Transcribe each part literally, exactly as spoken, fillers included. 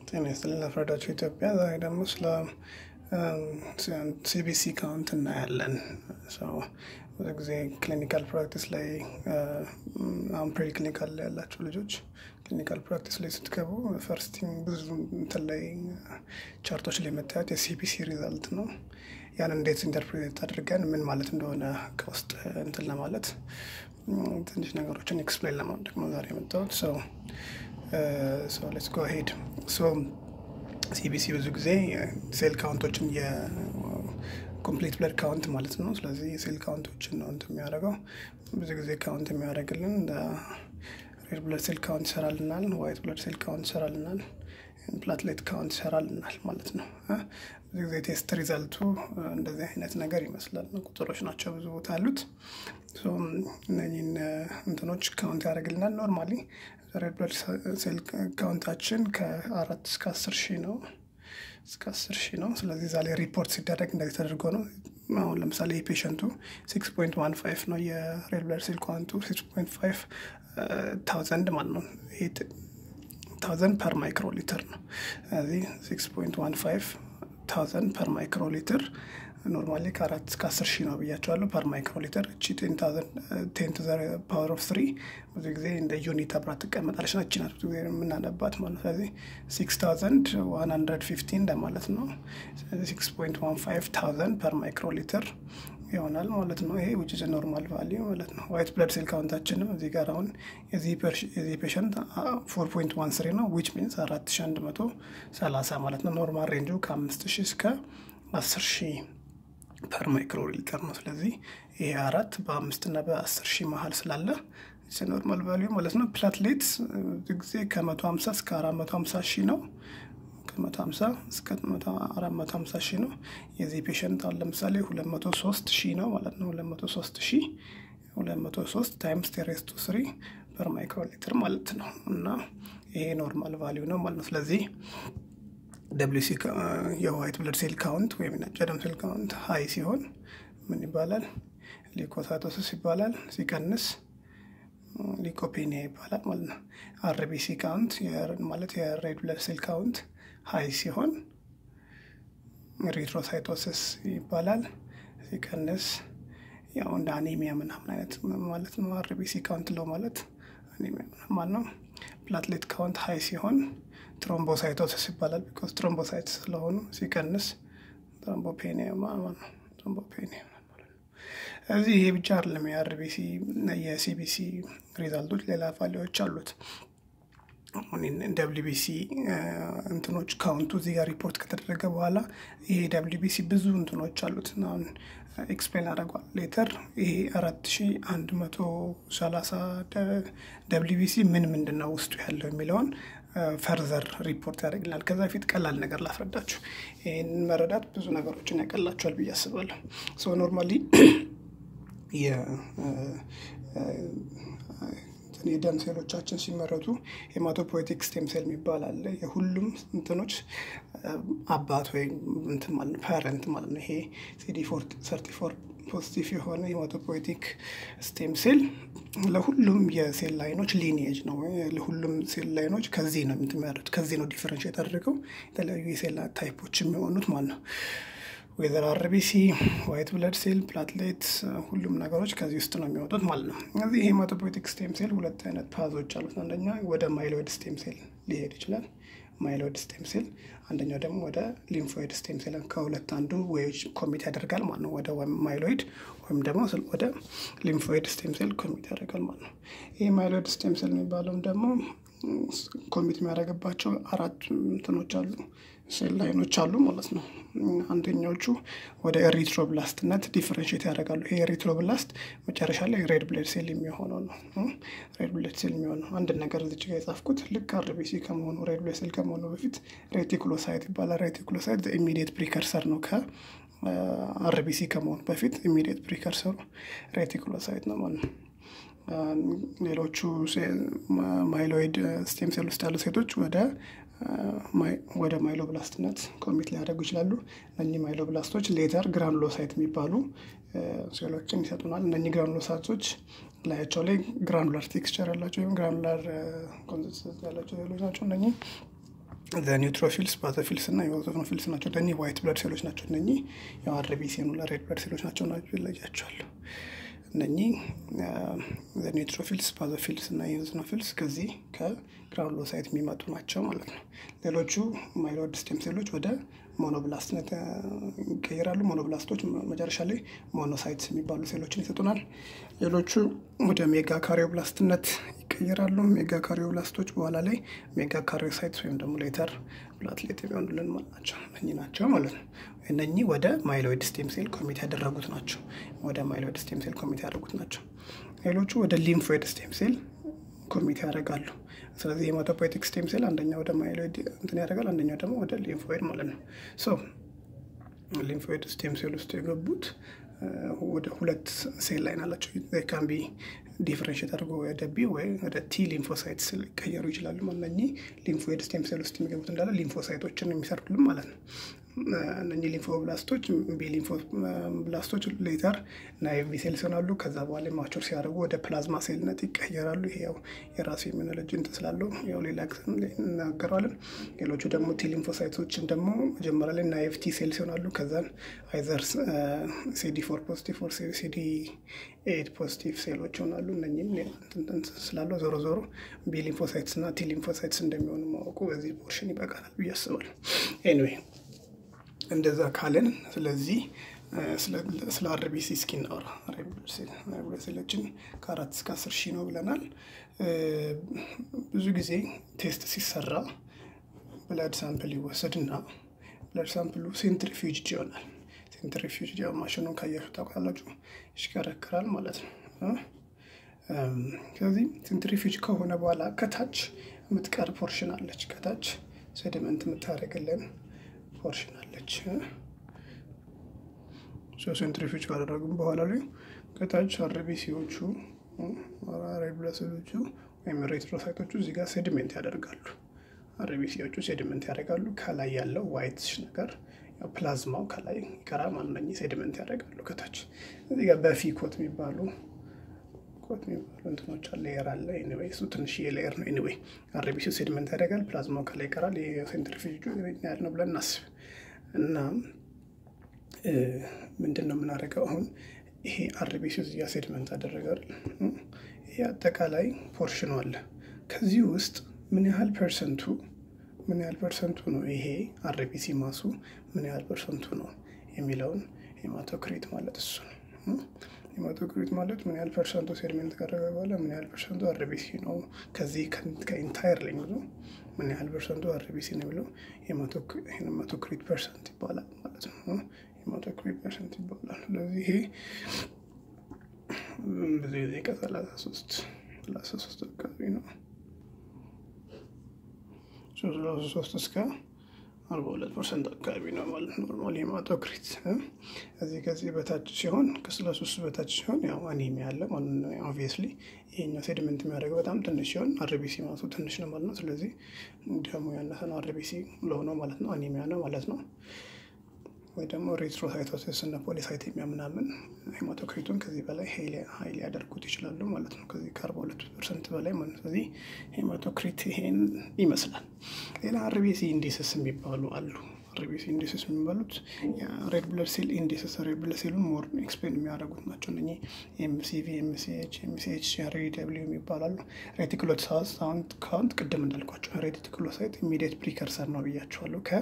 Tennis Lasredachu Ethiopia ዛሬ ደግሞ ስለ C B C count እናያለን so ብዙ ጊዜ clinical practice ላይ አሁን pre-clinical ላይ ያላችሁ ልጆች clinical practice ላይ ስትገቡ first thing ብዙ እንትን ላይ ቻርቶች ላይ መታየት የ C B C result ነው ያን እንዴት ኢንተርፕሬት አድርገን ምን ማለት እንደሆነ ከውስጥ እንትን ለማለት ትንሽ ነገሮችን ኤክስፕሌን ለማድረግ ነው ዛሬ የመጣሁት so Uh, so let's go ahead. So C B C ብዙ ጊዜ ሴል ካውንቶችን የ ኮምፕሊት ብለድ ካውንት ማለት ነው ስለዚህ ሴል ካውንቶችን ነው እንትን የሚያደርገው ብዙ ጊዜ ካውንት የሚያደርግልን ሬድ ብለድ ሴል ካውንት ይሰራልናል ዋይት ብለድ ሴል ካውንት ይሰራልናል ፕላትሌት ካውንት ይሰራልናል ማለት ነው ብዙ ጊዜ ቴስት ሪዛልቱ እንደዚህ አይነት ነገር ይመስላል ቁጥሮች ናቸው ብዙ ቦታ አሉት so እነኚህን እንትኖች ካውንት ያደርግልናል ኖርማሊ red blood cell countአችን ከ4 እስከ አስር ሺህ ነው እስከ አስር ሺህ ነው ስለዚህ ዛሬ ሪፖርት ሲደረግ እንደዚህ ተደርጎ ነው አሁን ለምሳሌ ፔሸንቱ six point one five ነው የሬድ ብለድ ሴል ካውንቱ six point five thousand ማለት ነው eight thousand per microliter ነው ስለዚህ six point one five thousand per microliter normally ከ4 እስከ አስር ሺህ ነው ብያቸዋለሁ per microliter እቺ ten thousand ten to the power of three ብዙ ጊዜ እንደ ዩኒት አብራ ተቀመጣለች ናች ናት ብዙ ጊዜ የምናነባት ማለት ስለዚህ six thousand one hundred fifteen እንደማለት ነው six point one five thousand per microliter ይሆናል ማለት ነው ይሄ which is a normal value ማለት ነው white blood cell countአችንም እዚህ ጋር አሁን የዚህ የዚህ ፔሸንት four point one three ነው which means four thousand one hundred thirty ማለት ነው ኖርማል ሬንጁ ከ5 ሺህ እስከ አስር ሺህ per microliter ነው ስለዚህ ይሄ አራት በ5 እና በ10 ሺህ መሃል ስላለ it's a normal value ማለት ነው platelets ጊዜ ከ150 እስከ አራት መቶ ሃምሳ ሺህ ነው ከ150 እስከ አራት መቶ ሃምሳ ሺህ ነው የዚህ ፔሸንት አለ ለምሳሌ ሁለት መቶ ሶስት ሺህ ነው ማለት ነው ሁለት መቶ ሶስት ሺህ ሁለት መቶ ሶስት times ten raised to three per microliter ማለት ነው እና ይሄ ኖርማል ቫልዩ ነው ማለት ነው ስለዚህ W C የዋይት ብለድ ሴል ካውንት ወይም ነጭ ደም ሴል ካውንት ሃይ ሲሆን ምን ይባላል ሊኮሳይቶሲስ ይባላል ሲቀንስ ሊኮፔኒያ ይባላል ማለት ነው R B C ካውንት ማለት የሬድ ብለድ ሴል ካውንት ሃይ ሲሆን ኤሪትሮሳይቶሲስ ይባላል ሲቀንስ ያው እንደ አኒሚያ ምናምን አይነት ማለት ነው R B C ካውንት ለው ማለት አኒሚያ ማለት ነው ፕላትሌት ካውንት ሃይ ሲሆን thrombocytosis ይባላል because thrombocytes ስለሆኑ ሲቀንስ thrombopenemia ማለት ነው thrombopenemia ማለት ነው እዚህ ይሄ ብቻ አይደለም የአር ቢ ሲ እና የሲ ቢ ሲ ሪዛልቶች ሌላ ቫልዩዎች አሉት አሁን ደብሊው ቢ ሲ እንትኖች ካውንቱ እዚህ ጋር ሪፖርት ከተደረገ በኋላ ይሄ ደብሊው ቢ ሲ ብዙ እንትኖች አሉት እና ኤክስፕሌን አደረጋል ሌተር ይሄ አራት ሺህ አንድ መቶ ሰላሳ ደብሊው ቢ ሲ ምን ምንድነው ውስጡ ያለው የሚለውን ፈርዘር ሪፖርት ያደርግልናል ከዛ ፊት ቀላል ነገር ላስረዳችሁ ይሄን መረዳት ብዙ ነገሮችን ያቀላችኋል ብዬ አስባለሁ ሶ ኖርማሊ የ የደም ሴሎቻችን ሲመረቱ ሄማቶፖይቲክ ስቴም ሴል የሚባል አለ የሁሉም እንትኖች አባት ወይ እንትን ማለት ፓረንት ማለት ነው ይሄ C D thirty-four ፖዚቲቭ የሆነ ሄማቶፖይቲክ ስቴም ሴል ለሁሉም የሴል ላይኖች ሊኒኤጅ ነው ለሁሉም ሴል ላይኖች ከዚህ ነው የምትመረጡት ከዚህ ነው ዲፈረንሺየት አድርገው የተለያዩ የሴል ታይፖች የሚሆኑት ማለት ነው whether R B C white blood cell platelets ሁሉም ነገሮች ከዚህ ውስጥ ነው የሚወጡት ማለት ነው እዚህ ሄማቶፖይቲክ ስቴም ሴል ሁለት አይነት ፓዞች አሉት አንደኛ ወደ ማይሎይድ ስቴም ሴል ሊሄድ ይችላል ማይሎይድ ስቴም ሴል አንደኛው ደግሞ ወደ ሊምፎይድ ስቴም ሴል ከሁለት አንዱ ወይስ ኮሚት ያደርጋል ማለት ነው ወደ ማይሎይድ ወይም ደግሞ ወደ ሊምፎይድ ስቴም ሴል ኮሚት ያደርጋል ማለት ነው ይሄ ማይሎይድ ስቴም ሴል የሚባለው ደግሞ ኮሚት የሚያደርግባቸው አራት እንትኖች አሉ ሴል ላይኖች አሉ ማለት ነው አንደኛዎቹ ወደ ኤሪትሮብላስትነት ዲፈረንሺየት ያደርጋሉ ይሄ ኤሪትሮብላስት መጨረሻ ላይ ሬድ ብለድ ሴል የሚሆነው ነው ሬድ ብለድ ሴል የሚሆነው አንድ ነገር እዚህ ጋር የጻፍኩት ልክ R B C ከመሆኑ ሬድ ብለድ ሴል ከመሆኑ በፊት ሬቲኩሎሳይት ይባላል ሬቲኩሎሳይት the immediate precursor ነው ከ R B C ከመሆኑ በፊት immediate precursor ሬቲኩሎሳይት ነው ማለት ነው ሌሎቹ ማይሎይድ ስቴም ሴል ውስጥ ያሉ ሴቶች ወደ ወደ ማይሎብላስትነት ኮሚት ሊያደርጉ ይችላሉ እነኚህ ማይሎብላስቶች ሌተር ግራኑሎሳይት የሚባሉ ሴሎችን ይሰጡናል እነኚህ ግራኑሎሳይቶች ላያቸው ላይ ግራኑላር ቴክስቸር ያላቸው ወይም ግራኑላር ኮንሲስተንሲ ያላቸው ሴሎች ናቸው እነኚህ the neutrophils basophils እና eosinophils ናቸው ደኒ white blood cells ናቸው እነኚህ ያው አር ቢ ሲ እና red blood cells ናቸው ናቸው ይለያቸዋል እነኚህ the neutrophils basophils እና eosinophils ከዚህ ከግራኑሎሳይት የሚመጡ ናቸው ማለት ነው ሌሎቹ ማይሎይድ ስቴም ሴሎች ወደ ሞኖብላስትነት ይቀየራሉ ሞኖብላስቶች መጨረሻ ላይ ሞኖሳይትስ የሚባሉ ሴሎችን ይሰጡናል ሌሎቹ ወደ ሜጋ ካሪዮብላስትነት ይቀየራሉ ሜጋ ካሪዮብላስቶች በኋላ ላይ ሜጋ ካሪዮሳይትስ ወይም ደግሞ ሌተር ፕላትሌት የሚሆኑልን ማለት ናቸው እነኚህ ናቸው ማለት ነው እነኚህ ወደ ማይሎይድ ስቴም ሴል ኮሚቴ ያደረጉት ናቸው ወደ ማይሎይድ ስቴም ሴል ኮሚቴ ያደረጉት ናቸው ሌሎቹ ወደ ሊምፎይድ ስቴም ሴል ኮሚቴ ያደርጋሉ ስለዚህ ሄማቶፖይቲክ ስቴም ሴል አንደኛው ወደ ማይሎይድ እንትን ያደርጋል አንደኛው ደግሞ ወደ ሊምፎይድ ማለት ነው ሶ ሊምፎይድ ስቴም ሴል ውስጥ የገቡት ወደ ሁለት ሴል ላይ ናቸው they can be differentiate አድርጎ ወደ B ወይ ወደ T ሊምፎሳይትስ ሊቀየሩ ይችላሉ ማለት ነው ሊምፎይድ ስቴም ሴል ውስጥ የሚገቡት እንዳለ ሊምፎሳይቶችን የሚሰርቁልን ማለት ነው እነኚህ ሊምፎብላስቶች ቢ ሊምፎብላስቶች ሌተር ናይቭ ሴልስ ሆናሉ ከዛ በኋላ ማቹር ሲያደርጉ ወደ ፕላዝማ ሴልነት ይቀየራሉ ይሄ ያው የራሱ ኢሚዩኖሎጂ እንተስላለው ያው ሌላ እናገራለን ሌሎቹ ደግሞ ቲ ሊምፎሳይቶችን ደግሞ መጀመሪያ ላይ ናይቭ ቲ ሴልስ ሆናሉ ከዛ አይዘር ሲ ዲ ፎር ፖዚቲቭ ኦር ሲ ዲ ኤይት ፖዚቲቭ ሴሎች ሆናሉ እነኚህም እንተስላለው ዞሮ ዞሮ ቢ ሊምፎሳይትስ እና ቲ ሊምፎሳይትስ እንደሚሆኑ ማወቁ በዚህ ፖርሽን ይበቃናል ብያስባለሁ ኤኒዌይ እንደዛ ካለን ስለዚህ ስለ ስለ አርቢሲ ስኪን አውራ አርቢሲዎችን ከአራት እስከ አስር ሺህ ነው ብለናል ብዙ ጊዜ ቴስት ሲሰራ ብለድ ሳምፕል ይወሰድና ብለድ ሳምፕሉ ሴንትሪፊዩጅ ይሆናል ሴንትሪፊዩጅ ያው ማሽኑን ካያችሁ ታውቃላችሁ ይሽከረከራል ማለት ነው ስለዚህ ሴንትሪፊዩጅ ከሆነ በኋላ ከታች የምትቀር ፖርሽን አለች ከታች ሴዲመንት የምታደርግልን ፖርሽን አለች ሶ ሴንትሪፊዩጅ ካደረግን በኋላ ላይ ከታች አርቢሲዎቹ ሬድ ብለድ ሴሎቹ ወይም ኤሪትሮሳይቶቹ እዚህ ጋር ሴዲመንት ያደርጋሉ አርቢሲዎቹ ሴዲመንት ያደርጋሉ ከላይ ያለው ዋይት ነገር ያው ፕላዝማው ከላይ ይቀራል ማለት ነው ሴዲመንት ያደርጋሉ ከታች እዚህ ጋር በፊኮት የሚባሉ ኮት የሚባሉ እንትኖች አለ ሌየር አለ ኤኒዌይ እሱ ትንሽ ሌየር ነው ኤኒዌይ አርቢሲው ሴዲመንት ያደርጋል ፕላዝማው ከላይ ይቀራል የሴንትሪፊዩጁ ያለ ነው ብለን እናስብ እና ምንድነው የምናደርገው አሁን ይሄ አርቢሲው እዚህ ጋር ሴዲመንት አደረጋል ይሄ አጠቃላይ ፖርሽኑ አለ ከዚህ ውስጥ ምን ያህል ፐርሰንቱ ምን ያህል ፐርሰንቱ ነው ይሄ አርቢሲ ማሱ ምን ያህል ፐርሰንቱ ነው የሚለውን ሄማቶክሪት ማለት እሱ ነው ሄማቶክሪት ማለት ምን ያህል ፐርሰንቱ ሴዲመንት ካደረገ በኋላ ምን ያህል ፐርሰንቱ አርቢሲ ነው ከዚህ ከኢንታየር ላይ ነው ምን ያህል ፐርሰንቱ አርቢሲ ነው ብለው ሄማቶክሪት ፐርሰንት ይባላል ማለት ነው ሄማቶክሪት ፐርሰንት ይባላል ስለዚህ ይሄ ብዙ ጊዜ ከሰላሳ ሶስት ሰላሳ ሶስት አካባቢ ነው ሰላሳ ሶስት እስከ አርባ ሁለት ፐርሰንት አካባቢ ነው ማለት ነው ኖርማሊ ሄማቶክሪት እዚህ ከዚህ በታች ሲሆን ከሰላሳ ሶስት በታች ሲሆን ያው አኒሚያ አለ ማለት ነው ኦብቪየስሊ ይሄኛው ሴዲመንት የሚያደርገው በጣም ትንሽ ሲሆን አርቢሲ ማሱ ትንሽ ነው ማለት ነው ስለዚህ ደግሞ ያነሰ ነው አርቢሲ ለሆነ ማለት ነው አኒሚያ ነው ማለት ነው ወይ ደግሞ ኤሪትሮሳይቶሲስ እና ፖሊሳይቴሚያ ምናምን ሄማቶክሪቱን ከዚህ በላይ ኃይል ኃይል ያደርጉት ይችላሉ ማለት ነው ከዚህ ከአርባ ሁለት ፐርሰንት በላይ ማለት ነው ስለዚህ ሄማቶክሪት ይሄን ይመስላል ሌላ አርቢሲ ኢንዲሰስ የሚባሉ አሉ አርቢሲ ኢንዲሰስ የሚባሉት ያ ሬድ ብለድ ሴል ኢንዲሰስ ሬድ ብለድ ሴሉን ሞር ኤክስፕሌን የሚያደርጉት ናቸው እነኚህ ኤምሲቪ ኤምሲኤች ኤምሲኤች አርኢደብሊው የሚባላሉ ሬቲኩሎሳይት ሳውንድ ካውንት ቅድም እንዳልኳቸው ሬቲኩሎሳይት ኢሚዲየት ፕሪከርሰር ነው ብያቸዋለሁ ከ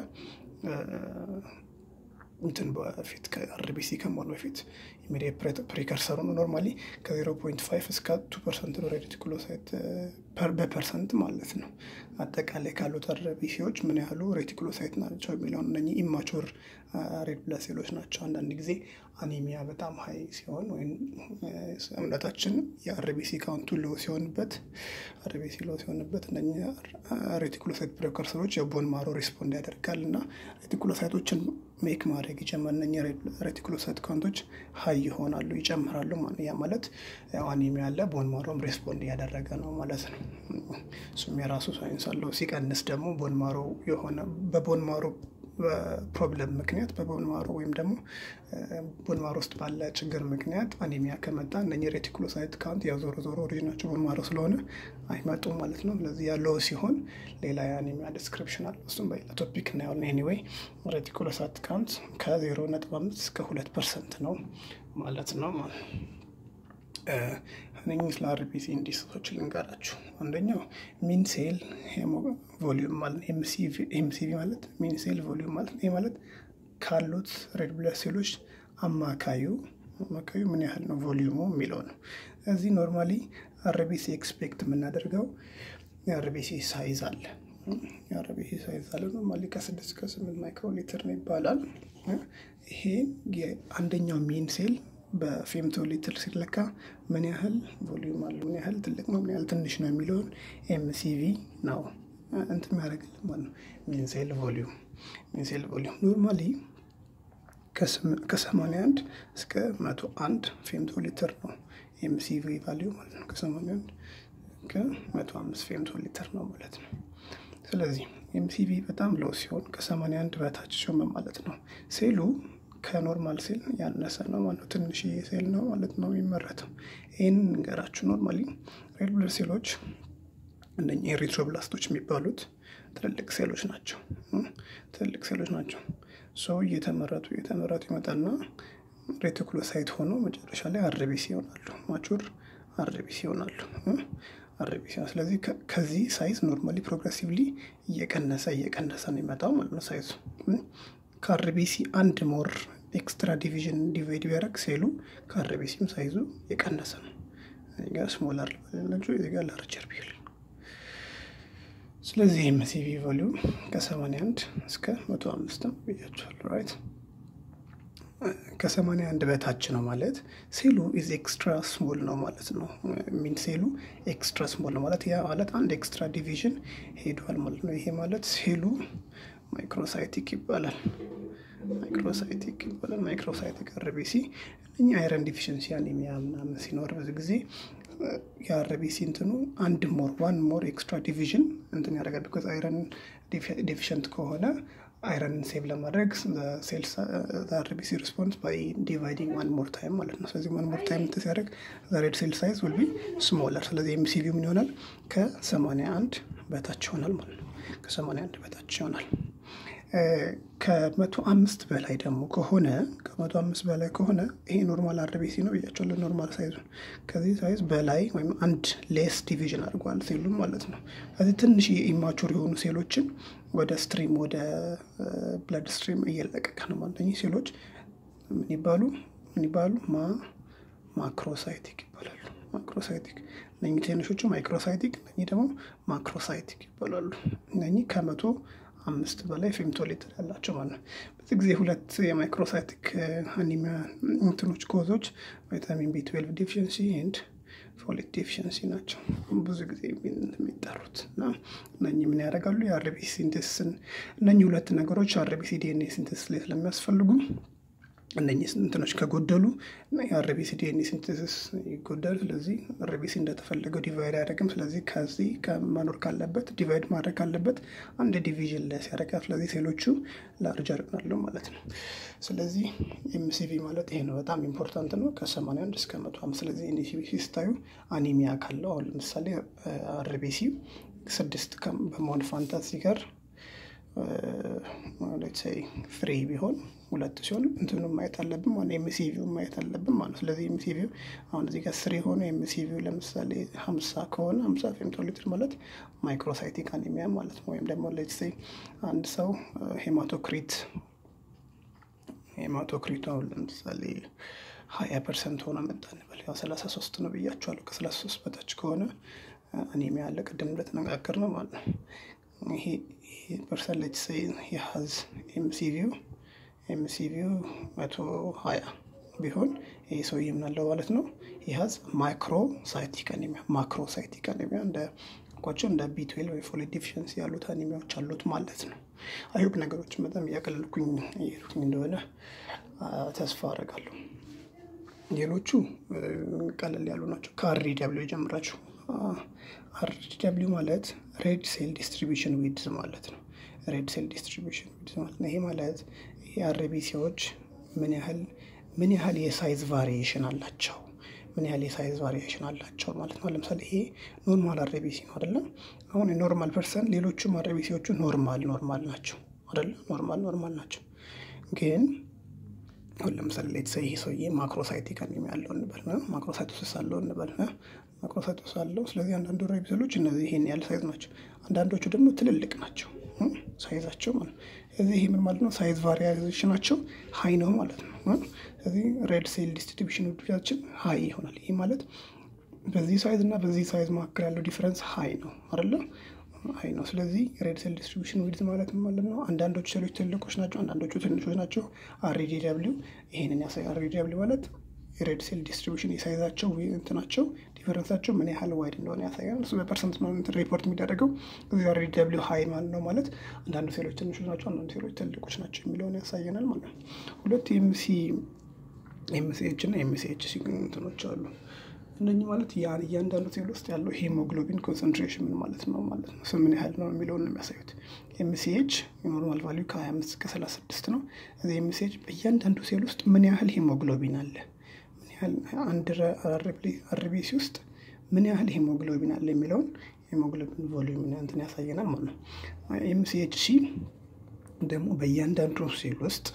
እንትን በፊት ከአርቢሲ ከሞል በፊት ኢሚዲየት ፕሪከርሰር ነው ኖርማሊ ከ0 ነጥብ አምስት እስከ two percent ነው ሬቲኩሎሳይት ፐር በፐርሰንት ማለት ነው አጠቃላይ ካሉት አርቢሲዎች ምን ያህሉ ሬቲኩሎሳይት ናቸው የሚለውን እነኚህ ኢማቹር ሬድ ብለድ ሴሎች ናቸው አንዳንድ ጊዜ አኒሚያ በጣም ሃይ ሲሆን ወይ ሰውነታችን የአርቢሲ ካውንቱ ሎ ሲሆንበት አርቢሲ ሎ ሲሆንበት እነኚህ ሬቲኩሎሳይት ፕሪከርሰሮች የቦን ማሮ ሪስፖንድ ያደርጋልና ሬቲኩሎሳይቶችን ሜክ ማድረግ ይጀምራል እነኚህ ሬቲኩሎሳይት ካውንቶች ሃይ ይሆናሉ ይጨምራሉ ማለት ያ ማለት ያው አኒሚያ አለ ቦን ማሮም ሪስፖንድ ያደረገ ነው ማለት ነው እሱም የራሱ ሳይንስ አለው ሲቀንስ ደግሞ ቦን ማሮ የሆነ በቦን ማሮ በፕሮብለም ምክንያት በቦን ማሮ ወይም ደግሞ ቦን ማሮ ውስጥ ባለ ችግር ምክንያት አኒሚያ ከመጣ እነኚ ሬቲኩሎሳይት ካውንት ያው ዞሮ ዞሮ ኦሪጂናቸው ቦን ማሮ ስለሆነ አይመጡም ማለት ነው ስለዚህ ያለው ሲሆን ሌላ የአኒሚያ ዲስክሪፕሽን አለ እሱም በሌላ ቶፒክ ነው ያለው ኤኒዌይ ሬቲኩሎሳይት ካውንት ከ ዜሮ ነጥብ አምስት እስከ ሁለት ፐርሰንት ነው ማለት ነው ማለት እነኚህ ስላርቢሲ ኢንዲሶች ልንገራችሁ አንደኛው ሚን ሴል ሄሞ ቮሊዩም ማለት ኤምሲቪ ኤምሲቪ ማለት ሚን ሴል ቮሊዩም ማለት ይሄ ማለት ካሉት ሬድ ብለድ ሴሎች አማካዩ አማካዩ ምን ያህል ነው ቮሊዩሙ የሚለው ነው እዚህ ኖርማሊ አርቢሲ ኤክስፔክት የምናደርገው የአርቢሲ ሳይዝ አለ የአርቢሲ ሳይዝ አለ ኖርማሊ ከ6 እስከ ስምንት ማይክሮ ሊትር ነው ይባላል ይሄ የአንደኛው ሚን ሴል በፌምቶ ሊትር ሲለካ ምን ያህል ቮሊዩም አለው ምን ያህል ትልቅ ነው ምን ያህል ትንሽ ነው የሚለው ኤምሲቪ ነው እንት የሚያደርግልን ማለት ነው ሚን ሴል ቮሊዩም ሚን ሴል ቮሊዩም ኖርማሊ ከ81 እስከ መቶ አንድ ፌምቶ ሊትር ነው ኤምሲቪ ቫልዩ ማለት ነው ከ81 እስከ መቶ አምስት ፌምቶ ሊትር ነው ማለት ነው ስለዚህ ኤምሲቪ በጣም ሎው ሲሆን ከ81 በታች ሲሆን ማለት ነው ሴሉ ከኖርማል ሴል ያነሰ ነው ማለት ትንሽ ሴል ነው ማለት ነው የሚመረተው ይሄን እንገራችሁ ኖርማሊ ሬድ ብለድ ሴሎች እንደኛ ኤሪትሮብላስቶች የሚባሉት ትልልቅ ሴሎች ናቸው ትልልቅ ሴሎች ናቸው ሶ እየተመረቱ እየተመረቱ ይመጣና ሬቲኩሎሳይት ሆኖ መጨረሻ ላይ አርቢሲ ይሆናሉ ማቹር አርቢሲ ይሆናሉ አርቢሲ ስለዚህ ከዚህ ሳይዝ ኖርማሊ ፕሮግሬሲቭሊ እየቀነሰ እየቀነሰ ነው የሚመጣው ማለት ነው ሳይዙ ከአርቢሲ አንድ ሞር ኤክስትራ ዲቪዥን ዲቫይድ ቢያደርግ ሴሉ ከአርቢሲም ሳይዙ የቀነሰ ነው እዚጋ ስሞላር ለጁ እዚጋ ላርጀር ቢል ስለዚህ ኤምሲቪ ቮሊዩም ከ81 እስከ መቶ አምስት ነው ብያችኋለሁ ራይት ከ81 በታች ነው ማለት ሴሉ ኢዝ ኤክስትራ ስሞል ነው ማለት ነው ሚን ሴሉ ኤክስትራ ስሞል ነው ማለት ያ ማለት አንድ ኤክስትራ ዲቪዥን ሄዷል ማለት ነው ይሄ ማለት ሴሉ ማይክሮሳይቲክ ይባላል ማይክሮሳይቲክ ይባላል ማይክሮሳይቲክ አርቢሲ እኛ አይረን ዲፊሽንሲ አኒሚያ ምናምን ሲኖር ብዙ ጊዜ የአርቢሲ እንትኑ አንድ ሞር ዋን ሞር ኤክስትራ ዲቪዥን እንትን ያደርጋል because አይረን ዲፊሽንት ከሆነ አይረን ሴቭ ለማድረግ ሴልስ አርቢሲ ሪስፖንስ by dividing one more time ማለት ነው ስለዚህ one more time ተሲያደርግ the red cell size will be smaller ስለዚህ ኤምሲቪ ምን ይሆናል ከ81 በታች ይሆናል ማለት ነው ከ81 በታች ይሆናል ከመቶ አምስት በላይ ደግሞ ከሆነ ከመቶ አምስት በላይ ከሆነ ይሄ ኖርማል አርቢሲ ነው ያቻለው ኖርማል ሳይዝ ከዚህ ሳይዝ በላይ ወይም አንድ ሌስ ዲቪዥን አድርጓል ሴሉ ማለት ነው ስለዚህ ትንሽ ኢማቹር የሆኑ ሴሎችን ወደ ስትሪም ወደ ብለድ ስትሪም እየለቀቀ ነው ማለት ነው ሴሎች ምን ይባሉ ምን ይባሉ ማ ማክሮሳይቲክ ይባላሉ ማክሮሳይቲክ እነኚህ ትንሾቹ ማይክሮሳይቲክ እነኚህ ደግሞ ማክሮሳይቲክ ይባላሉ እነኚህ ከመቶ አምስት በላይ ፌምቶ ሊትር ያላቸው ማለት ነው በዚህ ጊዜ ሁለት የማይክሮሳይቲክ አኒሚያ እንትኖች ኮዞች ቪታሚን ቢ ትዌልቭ ዲፊሽንሲ ኤንድ ፎሊክ ዲፊሽንሲ ናቸው ብዙ ጊዜ የሚጠሩት እና እነኚህ ምን ያደርጋሉ የአርቢሲ ሲንተሲስን እነኚህ ሁለት ነገሮች አርቢሲ ዲኤንኤ ሲንተሲስ ላይ ስለሚያስፈልጉ እነኚህ እንትኖች ከጎደሉ የአርቢሲ ዲኤንኤ ሲንተሲስ ይጎዳል ስለዚህ አርቢሲ እንደተፈለገው ዲቫይድ ያደርግም ስለዚህ ከዚህ ከመኖር ካለበት ዲቫይድ ማድረግ ካለበት አንድ ዲቪዥን ላይ ሲያደርግ ስለዚህ ሴሎቹ ላርጀር ይሆናሉ ማለት ነው ስለዚህ ኤምሲቪ ማለት ይሄ ነው በጣም ኢምፖርታንት ነው ከ81 እስከ መቶ አምስት ስለዚህ ኤምሲቪ ሲስታዩ አኒሚያ ካለው አሁን ለምሳሌ አርቢሲ ስድስት በመሆን ፋንታሲ ጋር let's say free ቢሆን ሁለት ሲሆን እንትኑ ማየት አለብን ማለት ኤምሲቪው ማየት አለብን ማለት ስለዚህ ኤምሲቪው አሁን እዚህ ጋር ስሪ ሆነ ኤምሲቪው ለምሳሌ ሃምሳ ከሆነ ሃምሳ ፌምቶ ሊትር ማለት ማይክሮሳይቲክ አኒሚያ ማለት ነው ወይም ደግሞ let's say አንድ ሰው ሄማቶክሪት ሄማቶክሪት አሁን ለምሳሌ ሃያ ፐርሰንት ሆነ መጣን በል ያው ሰላሳ ሶስት ነው ብያችኋለሁ ከሰላሳ ሶስት በታች ከሆነ አኒሚያ አለ ቅድም እንደተነጋገርነው ማለት ነው ይሄ percentage say he has MCV MCV መቶ ሃያ ቢሆን ይሄ ሰው ይምናለው ማለት ነው he has microcytic anemia macrocytic anemia እንደ ቋቸው እንደ ቢ ትዌልቭ ወይ ፎሊክ ዲፊሽንሲ ያሉት አኒሚያዎች አሉት ማለት ነው አይሁብ ነገሮች በጣም ያቀለልኩኝ ይሩኝ እንደሆነ ተስፋ አደርጋለሁ ሌሎቹ ቀለል ያሉ ናቸው ካሪ ደብሊው ጀምራችሁ አር ደብሊው ማለት ሬድ ሴል ዲስትሪቢዩሽን ዊድዝ ማለት ነው ሬድ ሴል ዲስትሪቢዩሽን ማለት ነው። ይሄ ማለት የአርቢሲዎች ምን ያህል ምን ያህል የሳይዝ ቫሪዬሽን አላቸው ምን ያህል የሳይዝ ቫሪዬሽን አላቸው ማለት ነው። ለምሳሌ ይሄ ኖርማል አርቢሲ ነው አይደል? አሁን የኖርማል ፐርሰን ሌሎቹም አርቢሲዎቹ ኖርማል ኖርማል ናቸው አይደል? ኖርማል ኖርማል ናቸው። ግን አሁን ለምሳሌ ሌትስ ሴይ ይሄ ሰውዬ ማክሮሳይቲክ አኒሚያ ያለው እንበልና ማክሮሳይቶሲስ አለው እንበልና ማክሮሳይቶሲስ አለው። ስለዚህ አንዳንዱ ሬድ ሴሎች እነዚህ ይሄን ያህል ሳይዝ ናቸው፣ አንዳንዶቹ ደግሞ ትልልቅ ናቸው ሳይዛቸው ማለት ነው። እዚህ ይሄ ምን ማለት ነው? ሳይዝ ቫሪዬሽናቸው ሃይ ነው ማለት ነው። ስለዚህ ሬድ ሴል ዲስትሪቢዩሽን ውድጃችን ሃይ ይሆናል። ይሄ ማለት በዚህ ሳይዝ እና በዚህ ሳይዝ መካከል ያለው ዲፈረንስ ሃይ ነው አይደል? ሃይ ነው። ስለዚህ ሬድ ሴል ዲስትሪቢዩሽን ዊድዝ ማለት ማለት ነው አንዳንዶቹ ሴሎች ትልልቆች ናቸው፣ አንዳንዶቹ ትንሾች ናቸው። አርዲደብሊው ይሄንን ያሳያል። አርዲደብሊው ማለት ሬድ ሴል ዲስትሪቢዩሽን የሳይዛቸው እንትናቸው ዲፈረንሳቸው ምን ያህል ዋይድ እንደሆነ ያሳያል። እሱ በፐርሰንት ነው ሪፖርት የሚደረገው። እዚህ አርዲደብሊው ሃይ ማለት ነው ማለት አንዳንድ ሴሎች ትንሾች ናቸው፣ አንዳንድ ሴሎች ትልልቆች ናቸው የሚለውን ያሳየናል ማለት ነው። ሁለት ኤምሲ ኤምሲኤች እና ኤምሲኤች እንትኖች አሉ። እነኚህ ማለት ያ እያንዳንዱ ሴል ውስጥ ያለው ሄሞግሎቢን ኮንሰንትሬሽን ምን ማለት ነው ማለት ነው። ምን ያህል ነው የሚለውን ነው የሚያሳዩት። ኤምሲኤች የኖርማል ቫልዩ ከሀያ አምስት እስከ ሰላሳ ስድስት ነው። እዚህ ኤምሲኤች በእያንዳንዱ ሴል ውስጥ ምን ያህል ሄሞግሎቢን አለ፣ ምን ያህል አንድ አርቢሲ ውስጥ ምን ያህል ሄሞግሎቢን አለ የሚለውን ሄሞግሎቢን ቮሊዩም እንትን ያሳየናል ማለት ነው። ኤምሲኤች ሲ ደግሞ በእያንዳንዱ ሴል ውስጥ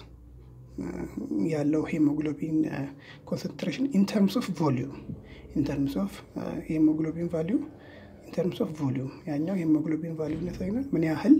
ያለው ሄሞግሎቢን ኮንሰንትሬሽን ኢን ተርምስ ኦፍ ቮሊዩም ኢን ተርምስ ኦፍ ሄሞግሎቢን ቫልዩ ኢን ተርምስ ኦፍ ቮሊዩም ያኛው ሄሞግሎቢን ቫልዩ ያሳየናል ምን ያህል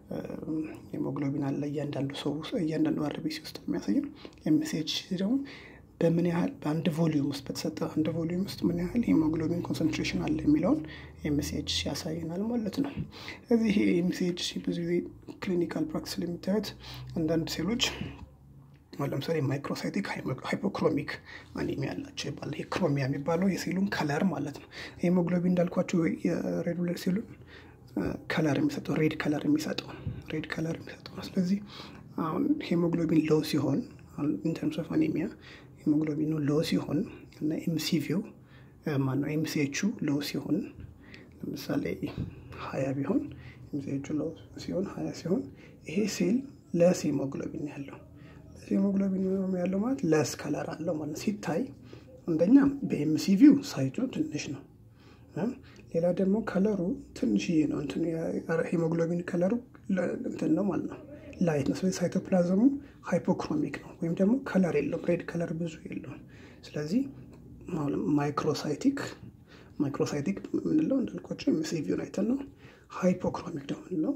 ሄሞግሎቢን አለ እያንዳንዱ ሰው እያንዳንዱ አርቢሲ ውስጥ የሚያሳየው። ኤምሲኤች ደግሞ በምን ያህል በአንድ ቮሊዩም ውስጥ በተሰጠ አንድ ቮሊዩም ውስጥ ምን ያህል ሄሞግሎቢን ኮንሰንትሬሽን አለ የሚለውን ኤምሲኤች ያሳየናል ማለት ነው። ስለዚህ ይሄ ኤምሲኤች ብዙ ጊዜ ክሊኒካል ፕራክቲስ ላይ የምታዩት አንዳንድ ሴሎች ለምሳሌ ማይክሮሳይቲክ ሃይፖክሮሚክ አኒሚያ ያላቸው ይባላል። ይሄ ክሮሚያ የሚባለው የሴሉን ከለር ማለት ነው። ሄሞግሎቢን እንዳልኳችሁ የሬድ ብለድ ሴሉን ከለር የሚሰጠው ሬድ ከለር የሚሰጠው ሬድ ከለር የሚሰጠው ነው። ስለዚህ አሁን ሄሞግሎቢን ሎው ሲሆን ኢን ተርምስ ኦፍ አኒሚያ ሄሞግሎቢኑ ሎው ሲሆን እና ኤምሲቪው ማነው ኤምሲኤቹ ሎው ሲሆን ለምሳሌ ሀያ ቢሆን ኤምሲኤቹ ሎው ሲሆን ሀያ ሲሆን ይሄ ሴል ለስ ሄሞግሎቢን ያለው ሄሞግሎቢን ያለው ማለት ለስ ከለር አለው ማለት ሲታይ አንደኛ በኤምሲቪው ሳይቱ ትንሽ ነው። ሌላ ደግሞ ከለሩ ትንሽዬ ነው። እንትን ሄሞግሎቢን ከለሩ እንትን ነው ማለት ነው ላይት ነው። ስለዚህ ሳይቶፕላዝሙ ሃይፖክሮሚክ ነው ወይም ደግሞ ከለር የለውም፣ ሬድ ከለር ብዙ የለውም። ስለዚህ ማይክሮሳይቲክ ማይክሮሳይቲክ ምንለው እንዳልኳችሁ ኤምሲቪው አይተን ነው። ሃይፖክሮሚክ ደግሞ ምንለው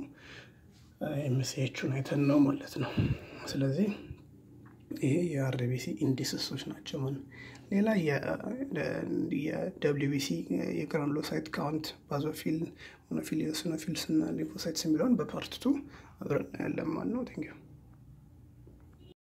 ኤምሲኤቹን አይተን ነው ማለት ነው። ስለዚህ ይሄ የአርቢሲ ኢንዲስሶች ናቸው ማለት። ሌላ የደብሊውቢሲ የግራኑሎሳይት ካውንት ባዞፊል ሞኖፊል ዩሲኖፊልስ እና ሊምፎሳይትስ የሚለውን በፓርት ቱ አብረን ያለን ማለት ነው። ቴንክ ዩ